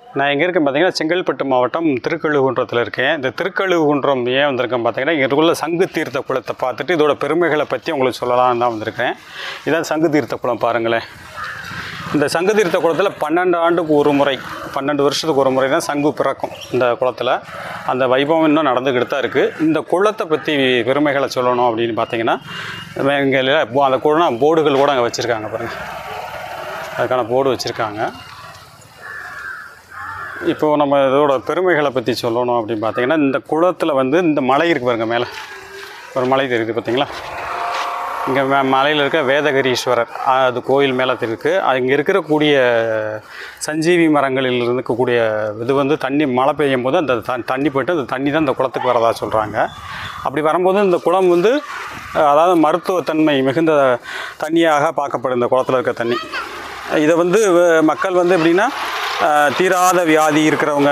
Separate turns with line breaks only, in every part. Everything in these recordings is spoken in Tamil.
நான் எங்கே இருக்கேன் பார்த்தீங்கன்னா செங்கல்பட்டு மாவட்டம் திருக்கழுகுன்றத்தில் இருக்கேன். இந்த திருக்கழுகுன்றம் ஏன் வந்திருக்கேன் பார்த்தீங்கன்னா, இங்கே உள்ள சங்கு தீர்த்த குளத்தை பார்த்துட்டு இதோட பெருமைகளை பற்றி உங்களுக்கு சொல்லலாம்னு தான் வந்திருக்கேன். இதான் சங்கு தீர்த்த குளம் பாருங்களேன். இந்த சங்கு தீர்த்த குளத்தில் 12 ஆண்டுக்கு ஒரு முறை, 12 வருஷத்துக்கு ஒரு முறை தான் சங்கு பிறக்கும் இந்த குளத்தில். அந்த வைபவம் இன்னும் நடந்துக்கிட்டு தான் இருக்குது. இந்த குளத்தை பற்றி பெருமைகளை சொல்லணும் அப்படின்னு பார்த்தீங்கன்னா, இங்கே அந்த குளம் போர்டுகள் கூட அங்கே வச்சுருக்காங்க பாருங்கள். அதுக்கான போர்டு வச்சுருக்காங்க. இப்போது நம்ம இதோட பெருமைகளை பற்றி சொல்லணும் அப்படின்னு பார்த்தீங்கன்னா, இந்த குளத்தில் இந்த மலை இருக்குது பாருங்கள். மேலே ஒரு மலை இருக்குது பார்த்தீங்களா? இங்கே மலையில் இருக்க வேதகிரீஸ்வரர் அது கோயில் மேலே இருக்குது. இங்கே இருக்கக்கூடிய சஞ்சீவி மரங்களில் இருக்கக்கூடிய இது தண்ணி மழை பெய்யும் போது அந்த தண்ணி போய்ட்டு அந்த தண்ணி தான் இந்த குளத்துக்கு வரதா சொல்கிறாங்க. அப்படி வரும்போது இந்த குளம் அதாவது மருத்துவத்தன்மை மிகுந்த தண்ணியாக பார்க்கப்படும். இந்த குளத்தில் இருக்க தண்ணி இதை மக்கள் எப்படின்னா, தீராத வியாதி இருக்கிறவங்க,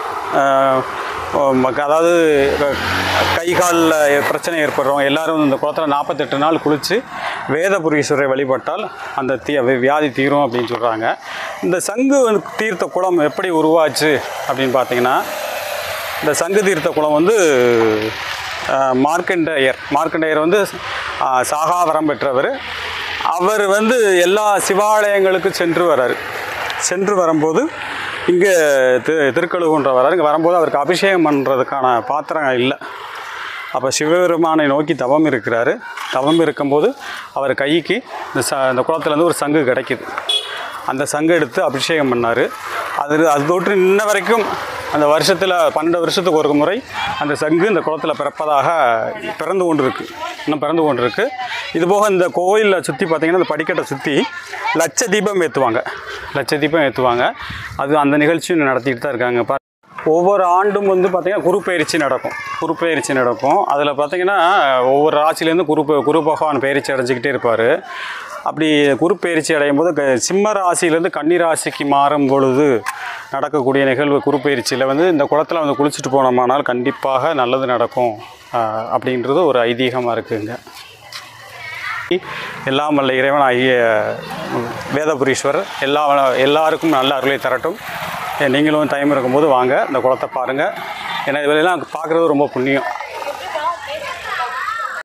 அதாவது கை காலில் பிரச்சனை ஏற்படுறவங்க எல்லோரும் இந்த குளத்தில் 48 நாள் குளித்து வேதபுரீஸ்வரரை வழிபட்டால் அந்த வியாதி தீரும் அப்படின்னு சொல்கிறாங்க. இந்த சங்கு தீர்த்த குளம் எப்படி உருவாச்சு அப்படின்னு பார்த்தீங்கன்னா, இந்த சங்கு தீர்த்த குளம் மார்க்கண்டேயர் சாகாவரம் பெற்றவர். அவர் எல்லா சிவாலயங்களுக்கும் சென்று வரும்போது இங்கே திருக்கழுகுன்றம் வராரு. இங்கே வரும்போது அவருக்கு அபிஷேகம் பண்ணுறதுக்கான பாத்திரம் இல்லை. அப்போ சிவபெருமானை நோக்கி தவம் இருக்கிறாரு. தவம் இருக்கும்போது அவர் கைக்கு இந்த குளத்துலேருந்து ஒரு சங்கு கிடைக்கிது. அந்த சங்கு எடுத்து அபிஷேகம் பண்ணார். அது தொற்று இன்ன வரைக்கும் அந்த வருஷத்தில் 12 வருஷத்துக்கு ஒரு முறை அந்த சங்கு இந்த குளத்தில் பிறந்து கொண்டு இருக்கு. இதுபோக இந்த கோயிலில் சுற்றி பார்த்திங்கன்னா, இந்த படிக்கட்டை சுற்றி லட்ச தீபம் ஏற்றுவாங்க. அது அந்த நிகழ்ச்சியும் நடத்திட்டு தான் இருக்காங்க. ஒவ்வொரு ஆண்டும் பார்த்திங்கன்னா குருப்பெயர்ச்சி நடக்கும். அதில் பார்த்திங்கன்னா ஒவ்வொரு ராசிலேருந்து குரு பகவான் பயிற்சி அடைஞ்சிக்கிட்டே இருப்பார். அப்படி குருப்பெயர்ச்சி அடையும் போது சிம்ம ராசியிலேருந்து கன்னி ராசிக்கு மாறும் பொழுது நடக்கக்கூடிய நிகழ்வு குருப்பெயர்ச்சியில் இந்த குளத்தில் குளிச்சுட்டு போனோமானால் கண்டிப்பாக நல்லது நடக்கும் அப்படின்றது ஒரு ஐதீகமாக இருக்குங்க. எல்லாம் வல்ல இறைவன் ஆகிய வேதபுரீஸ்வரர் எல்லாருக்கும் நல்ல அருளை தரட்டும். நீங்களும் டைம் இருக்கும்போது வாங்க, இந்த குளத்தை பாருங்கள். ஏன்னா இதுவரையெல்லாம் பார்க்குறது ரொம்ப புண்ணியம்.